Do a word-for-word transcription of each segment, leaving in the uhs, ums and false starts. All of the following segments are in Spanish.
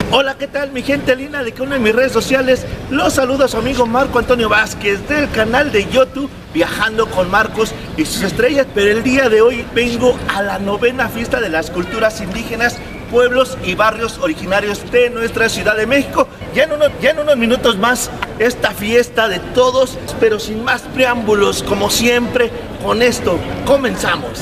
Hola, ¿qué tal mi gente linda de que una de mis redes sociales? Los saluda su amigo Marco Antonio Vázquez del canal de YouTube Viajando con Marcos y sus estrellas. Pero el día de hoy vengo a la novena fiesta de las culturas indígenas, pueblos y barrios originarios de nuestra Ciudad de México. Ya en, uno, ya en unos minutos más esta fiesta de todos, pero sin más preámbulos, como siempre, con esto comenzamos.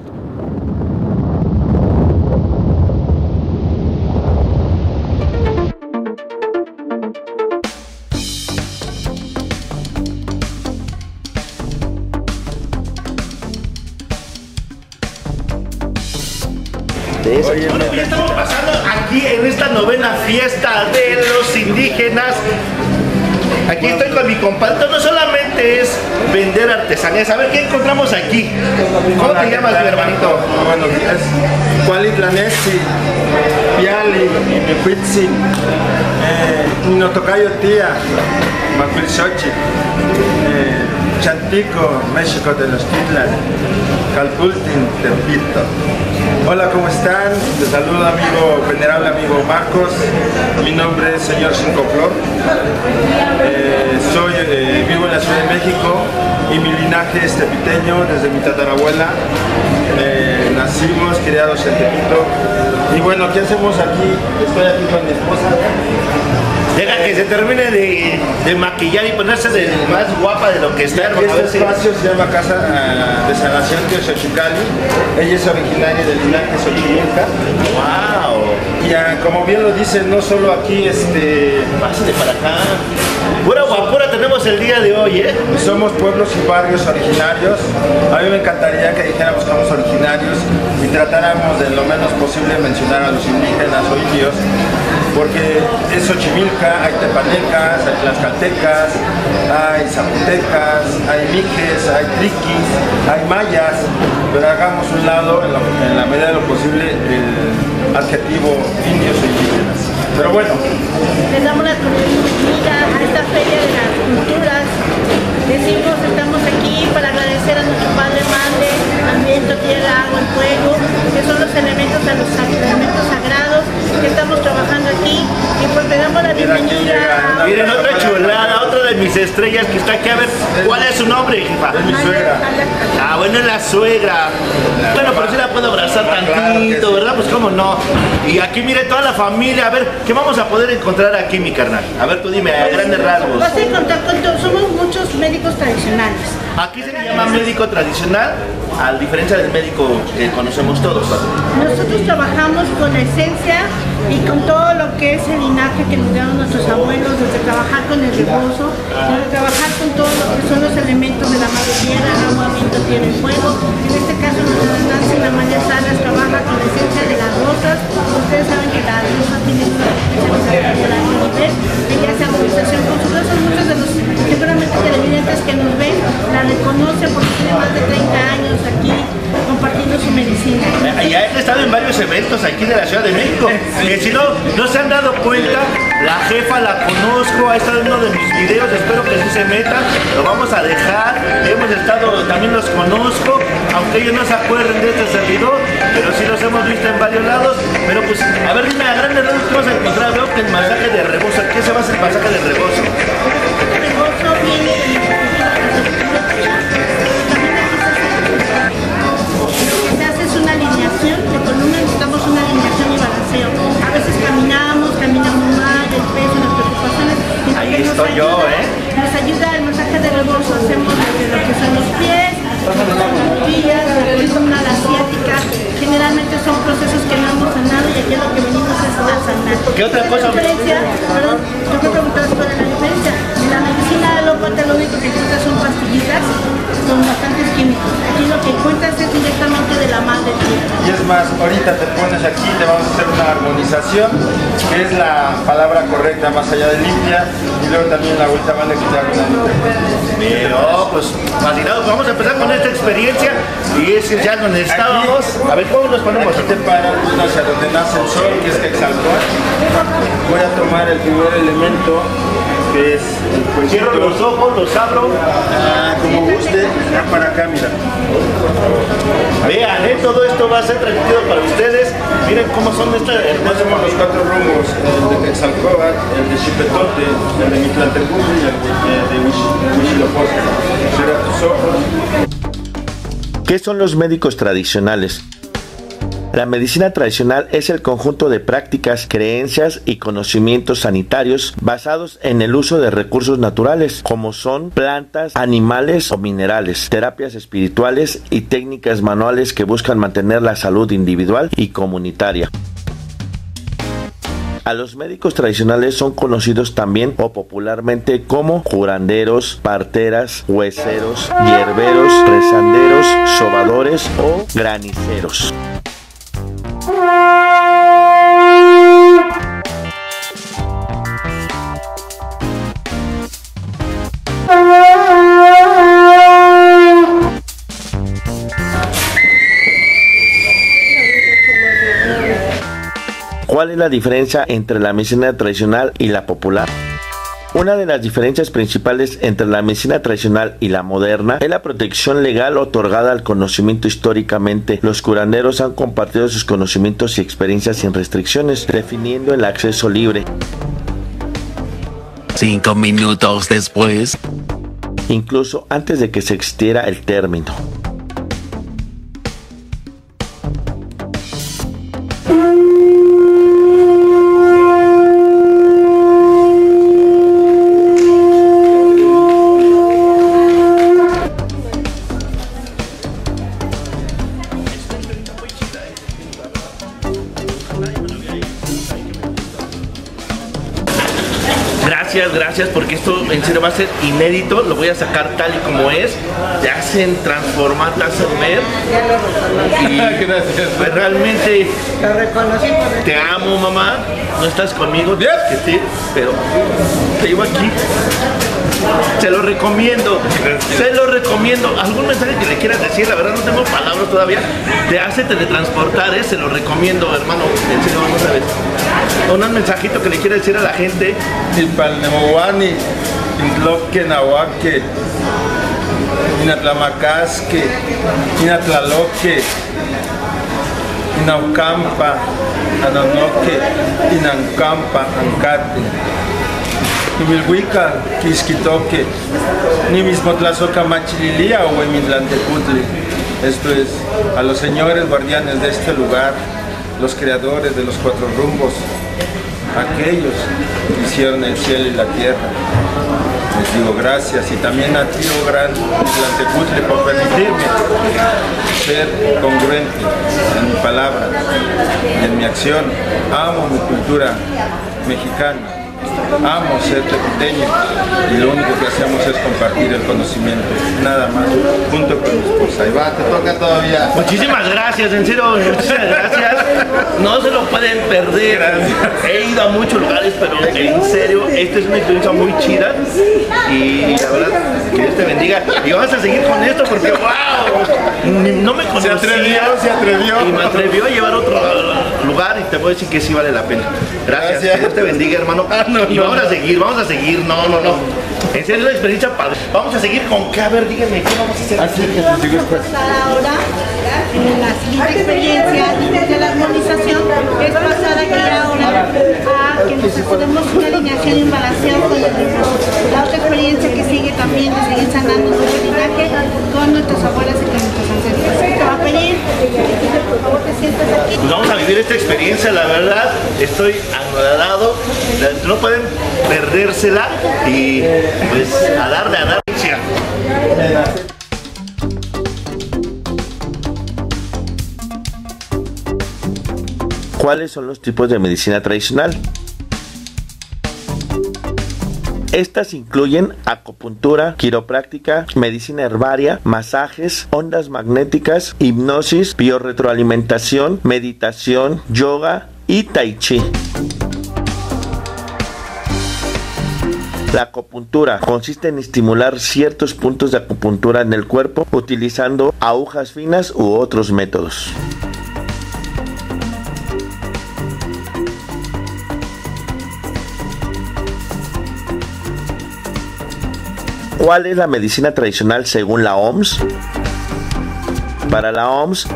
De eso. Oye, bueno, ya estamos pasando aquí en esta novena fiesta de los indígenas. Aquí estoy con mi compadre. No solamente es vender artesanías. A ver, ¿qué encontramos aquí? ¿Cómo te llamas, mi hermanito? Buenos días. Cualitlanesi, Piali, Mipitzin, Notocayo Tía, Macuilxochi, Chantico, México de los Titlan, Calpultin, Tepito. Hola, ¿cómo están? Les saludo amigo, venerable amigo Marcos. Mi nombre es señor Cinco Flor. Eh, soy, eh, vivo en la Ciudad de México y mi linaje es tepiteño desde mi tatarabuela. Eh, nacimos, criados en Tepito. Y bueno, ¿qué hacemos aquí? Estoy aquí con mi esposa. Deja que se termine de, de maquillar y ponerse de más guapa de lo que está. Y este espacio se llama Casa uh, de Sanación de Xochicali. Ella es originaria del linaje Xochimilca. ¡Wow! Y uh, como bien lo dice, no solo aquí, este... Pásate para acá. Pura guapura tenemos el día de hoy, ¿eh? Somos pueblos y barrios originarios. A mí me encantaría que dijéramos que somos originarios y tratáramos de lo menos posible mencionar a los indígenas o indios, porque es Xochimilca, hay tepanecas, hay tlaxcaltecas, hay zapotecas, hay mijes, hay triquis, hay mayas, pero hagamos un lado, en, lo, en la medida de lo posible, el adjetivo indios o indígenas. Pero bueno. Les damos la bienvenida a esta feria de las culturas. Decimos, estamos aquí para agradecer a nuestro Padre Madre, al viento, tierra, agua y fuego, que son los elementos, a los elementos sagrados que estamos trabajando aquí. Y pues le damos la bienvenida. Miren, otra chulada, otra de mis estrellas que está aquí. A ver, ¿cuál es su nombre, jefa? Es mi suegra. Ah, bueno, es la suegra. Bueno, pero sí la puedo abrazar tantito, ¿verdad? Pues cómo no. Y aquí mire toda la familia. A ver, ¿qué vamos a poder encontrar aquí, mi carnal? A ver, tú dime, a grandes rasgos. Vas a encontrar con todo. Somos muchos médicos tradicionales. Aquí se le llama médico tradicional, a diferencia del médico que conocemos todos. Nosotros trabajamos con la esencia y con todo lo que es el linaje que nos dieron nuestros abuelos, desde trabajar con el rebozo, desde trabajar con todo lo que son los elementos de la madre tierra, agua, viento, tierra y fuego. En este caso nuestra Nancy, la María Salas, trabaja con la esencia de las rosas. Ustedes saben que la rosa tiene una especialización por alto nivel, ella hace armonización con sus rosas. Muchos de los seguramente televidentes que nos ven la reconocen porque tiene más de treinta años aquí compartiendo su medicina. Y ha estado en varios eventos aquí de la Ciudad de México. Que si no, no se han dado cuenta, la jefa la conozco, ha estado en uno de mis videos, espero que sí se metan, lo vamos a dejar. Hemos estado, también los conozco, aunque ellos no se acuerden de este servidor, pero sí los hemos visto en varios lados. Pero pues, a ver, dime a grandes rasgos qué vas a encontrar. Veo que el masaje de rebozo, ¿qué se va a hacer el masaje de rebozo? El rebozo viene de se hace una alineación de columna, necesitamos una alineación y balanceo. A veces caminamos, caminamos mal, el peso, las preocupaciones. Ahí estoy yo, ¿eh? Nos ayuda el masaje de rebozo, hacemos desde lo que son los pies, lo que son las rodillas, la columna, la asiática. Generalmente son procesos que no hemos sanado y aquí lo que venimos es a sanar. ¿Qué otra cosa? La diferencia, perdón, yo me preguntaba cuál es la diferencia. En la medicina alópata lo único que encuentras son pastillitas con bastantes químicos. Aquí lo que encuentras es directamente de la madre tierra. Y es más, ahorita te pones aquí, te vamos a hacer una armonización, que es la palabra correcta más allá de limpia, y luego también la vuelta van a quitar una limpia. Pero, pues, fascinados, vamos a empezar con esta experiencia, y es ya donde estábamos. A ver, ¿cómo nos ponemos? Aquí te paras hacia donde nace el sol, que es Quetzalcóatl. Voy a tomar el primer elemento, que es el cuencito. Cierro los ojos, los abro. Ah, como guste, ya para acá, mira. Vean, ¿eh? Todo esto va a ser transmitido para ustedes. Miren cómo son estas hermosas. Tenemos los cuatro rumbos, el de Quetzalcóatl, el de Xipetote, el de Mictlantecutli y el de Huitzilopochtli. Cierra tus ojos. ¿Qué son los médicos tradicionales? La medicina tradicional es el conjunto de prácticas, creencias y conocimientos sanitarios basados en el uso de recursos naturales, como son plantas, animales o minerales, terapias espirituales y técnicas manuales que buscan mantener la salud individual y comunitaria. A los médicos tradicionales son conocidos también o popularmente como curanderos, parteras, hueseros, hierberos, rezanderos, sobadores o graniceros. ¿Cuál es la diferencia entre la medicina tradicional y la popular? Una de las diferencias principales entre la medicina tradicional y la moderna es la protección legal otorgada al conocimiento históricamente. Los curanderos han compartido sus conocimientos y experiencias sin restricciones, definiendo el acceso libre. Cinco minutos después. Incluso antes de que se existiera el término. Gracias, gracias, porque esto en serio va a ser inédito, lo voy a sacar tal y como es, te hacen transformar, te hacen ver y Gracias. pues realmente te amo, mamá, no estás conmigo, Yes. que sí, pero te llevo aquí, se lo recomiendo, Gracias. se lo recomiendo. ¿Algún mensaje que le quieras decir? La verdad no tengo palabras todavía, te hace teletransportar, ¿eh? Se lo recomiendo, hermano, en serio, no sabes. Un mensajito que le quiera decir a la gente. Ilpalnemowani, Intloque, Nahuaque, Inatlamacasque, Inatlaloque, Inaucampa, Ananoque, Inancampa, Ancate, Nimilhuica, Quisquitoque, ni mismo Tlazoca Machililia o Huemitlantecutli. Esto es a los señores guardianes de este lugar, los creadores de los cuatro rumbos, aquellos que hicieron el cielo y la tierra. Les digo gracias y también a ti, oh gran Mictlantecutli, por permitirme ser congruente en mi palabra y en mi acción. Amo mi cultura mexicana. Amo ser tequiteño y lo único que hacemos es compartir el conocimiento, nada más, junto con mi esposa. Y va, te toca todavía. Muchísimas gracias, en serio, muchísimas gracias. No se lo pueden perder. Gracias. He ido a muchos lugares, pero en serio, esta es una experiencia muy chida. Y la verdad, que Dios te bendiga. Y vamos a seguir con esto porque, wow, no me conocía. Se atrevió, se atrevió. Y me atrevió a llevar a otro lugar y te puedo decir que sí vale la pena. Gracias. Gracias. Que Dios te bendiga, hermano. no, y no, vamos no. a seguir, vamos a seguir. No, no, no. En serio, es una experiencia padre. Vamos a seguir con qué, a ver, díganme, ¿qué vamos a hacer? Así que Vamos te sigo a después. pasar ahora en la siguiente experiencia de la armonización, que es pasar aquí ahora a que nos hacemos una alineación y un balanceo con el reposo. La otra experiencia que sigue también de seguir sanando nuestro linaje con nuestras abuelas y con nuestros ancestros. Te va a pedir que por favor te sientas aquí. Pues vamos a vivir esta experiencia, la verdad, estoy anodado, no pueden perdérsela y pues a darle, a darle. ¿Cuáles son los tipos de medicina tradicional? Estas incluyen acupuntura, quiropráctica, medicina herbaria, masajes, ondas magnéticas, hipnosis, biorretroalimentación, meditación, yoga y tai chi. La acupuntura consiste en estimular ciertos puntos de acupuntura en el cuerpo utilizando agujas finas u otros métodos. ¿Cuál es la medicina tradicional según la O M S? Para la O M S,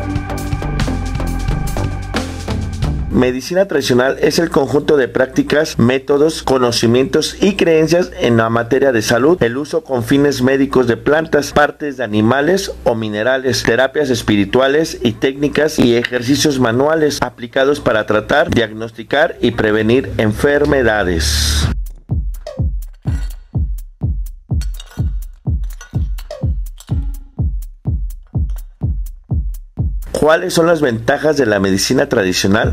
medicina tradicional es el conjunto de prácticas, métodos, conocimientos y creencias en la materia de salud, el uso con fines médicos de plantas, partes de animales o minerales, terapias espirituales y técnicas y ejercicios manuales aplicados para tratar, diagnosticar y prevenir enfermedades. ¿Cuáles son las ventajas de la medicina tradicional?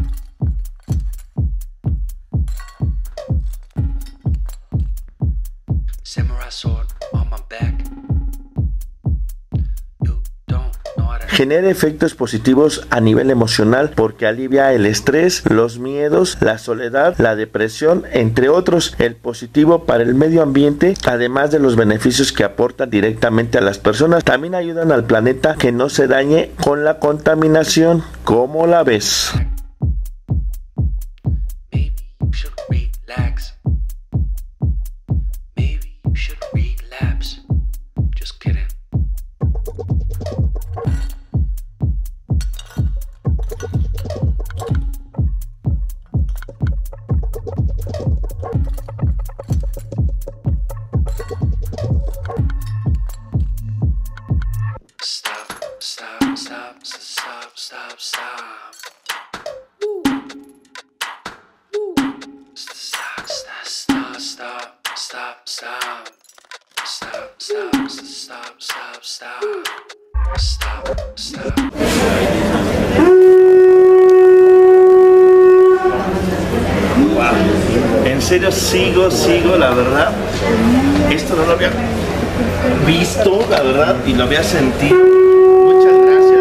Genera efectos positivos a nivel emocional porque alivia el estrés, los miedos, la soledad, la depresión, entre otros. El positivo para el medio ambiente, además de los beneficios que aportan directamente a las personas, también ayudan al planeta que no se dañe con la contaminación. ¿Cómo la ves? Wow, en serio sigo, sigo, la verdad. Esto no lo había visto, la verdad, y lo había sentido. Muchas gracias.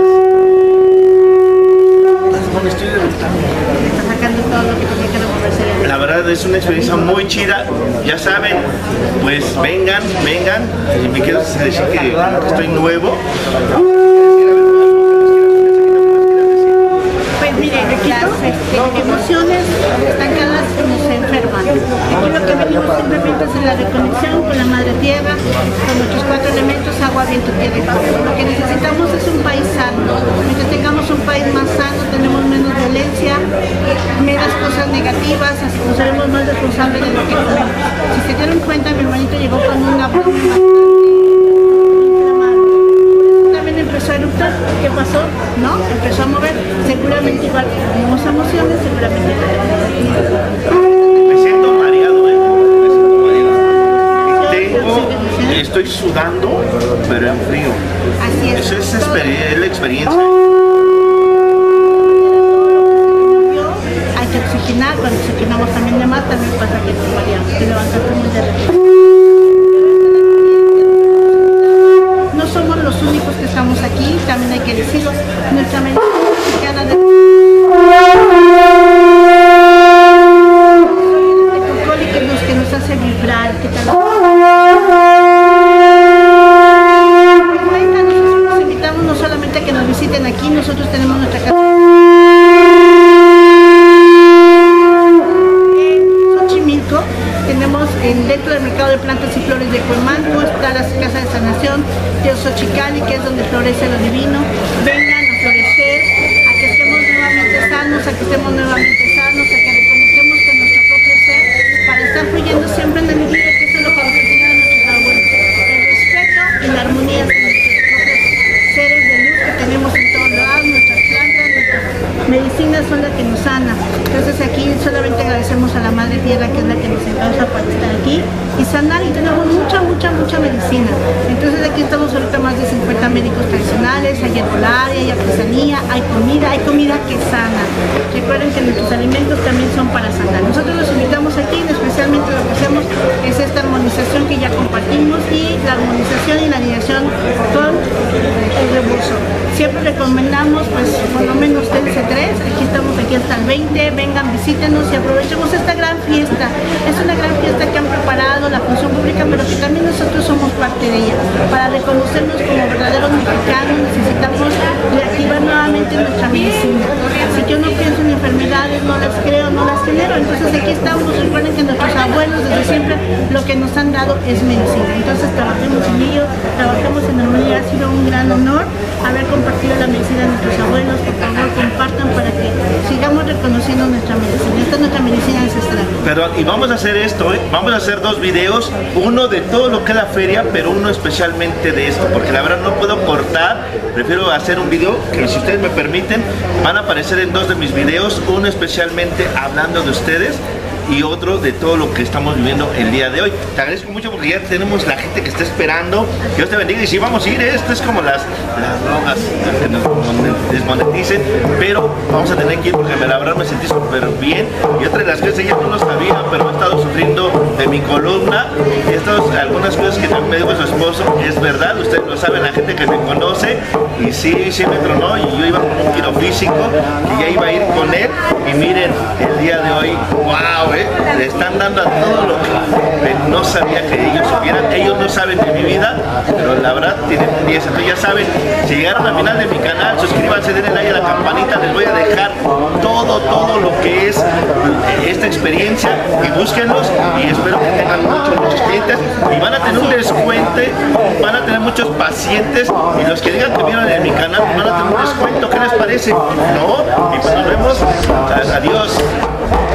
Me estoy derrotando. Está sacando todo lo que tenía que reconocer. La verdad es una experiencia muy chida. Ya saben, pues vengan, vengan. Y me quiero decir que, que estoy nuevo. Pues mire, aquí las este, emociones estancadas nos enferman. Aquí lo que venimos simplemente es la reconexión con la madre tierra, con nuestros cuatro elementos, agua, viento, tierra y fuego. Lo que necesitamos es un país sano. Mientras tengamos un país más sano, tenemos menos violencia, menos cosas negativas, así nos seremos más responsables de lo que comemos. Si se dieron cuenta, mi hermanito llegó con una broma bastante también empezó a eructar. ¿Qué pasó? ¿No? Empezó a mover. Seguramente igual que tenemos emociones, seguramente me siento mareado, ¿eh? Me siento mareado. Tengo, estoy sudando, pero en frío. así es. Eso es, exper- la experiencia. Hay que oxigenar, cuando oxigenamos también de más, también pasa que nos mareamos, que levantamos muy de repente. No somos los únicos que estamos aquí, también hay que decirlo, nuestra mente mexicana de que nos hace vibrar, que tal. Nosotros invitamos no solamente a que nos visiten aquí, nosotros tenemos nuestra casa en Xochimilco, tenemos en, dentro del mercado de plantas y flores de Cuemanco está la casa de sanación de Xochicali, que es donde florece lo divino. Vengan a florecer, a que estemos nuevamente sanos, a que estemos nuevamente sanos, a que reconectemos con nuestro propio ser para estar fluyendo siempre en la alegría, que eso es lo que nos enseñaron nuestros abuelos. El respeto y la armonía con nuestros propios seres de luz que tenemos en todos lados, nuestras plantas, nuestras medicinas son las que nos sanan. Entonces aquí solamente agradecemos a la Madre Tierra, que es la que nos encausa para estar aquí y sanar, y tenemos mucha, mucha, mucha medicina. Entonces aquí estamos ahorita más de cincuenta médicos tradicionales, hay herbolaria, hay artesanía, hay comida, hay comida que sana. Recuerden que nuestros alimentos también son para sanar. Nosotros los invitamos aquí, especialmente lo que hacemos es esta armonización que ya compartimos, y la armonización y la alineación con el reposo. Siempre recomendamos, pues, por lo menos dense tres, aquí estamos aquí hasta el veinte, vengan, visítenos y aprovechemos esta gran fiesta. Es una gran fiesta que han preparado la función pública, pero que también nosotros somos parte de ella. Para reconocernos como verdaderos mexicanos necesitamos reactivar nuevamente nuestra medicina. Si yo no pienso en enfermedades, no las creo, no las genero. Entonces aquí estamos, recuerden que nuestros abuelos desde siempre lo que nos han dado es medicina. Entonces trabajemos en ello, trabajemos en armonía. Ha sido un gran honor haber compartido la medicina de nuestros abuelos. Por favor, compartan para que sigamos reconociendo nuestra medicina. Esta es nuestra medicina ancestral. Pero, y vamos a hacer esto, ¿eh? Vamos a hacer dos videos, uno de todo lo que es la feria, pero uno especialmente de esto, porque la verdad no puedo cortar, prefiero hacer un video que, si ustedes me permiten, van a aparecer en dos de mis videos, uno especialmente hablando de ustedes y otro de todo lo que estamos viviendo el día de hoy. Te agradezco mucho porque ya tenemos la gente que está esperando. Dios te bendiga, y si vamos a ir, esto es como las, las drogas que nos desmoneticen, pero vamos a tener que ir porque la verdad me sentí súper bien. Y otra de las cosas, ella no lo sabía, pero he estado sufriendo de mi columna, y he estado, algunas cosas que también me dijo su esposo, es verdad, ustedes lo saben, la gente que me conoce, y sí, sí me tronó, y yo iba con un tiro físico, y ya iba a ir con él, y miren, el día de hoy, wow, ¿eh? Le están dando a todo lo que no sabía que ellos supieran. Ellos no saben de mi vida, pero la verdad tienen un diez. Entonces ya saben, si llegaron al final de mi canal, suscríbanse, denle like a la campanita, les voy a dejar todo, todo lo que es esta experiencia, y búsquenlos, y espero que tengan muchos, muchos clientes, y van a tener un descuento, van a tener muchos pacientes, y los que digan que vieron en mi canal van a tener un descuento. ¿Qué les parece? ¿No? Y pues nos vemos. Adiós.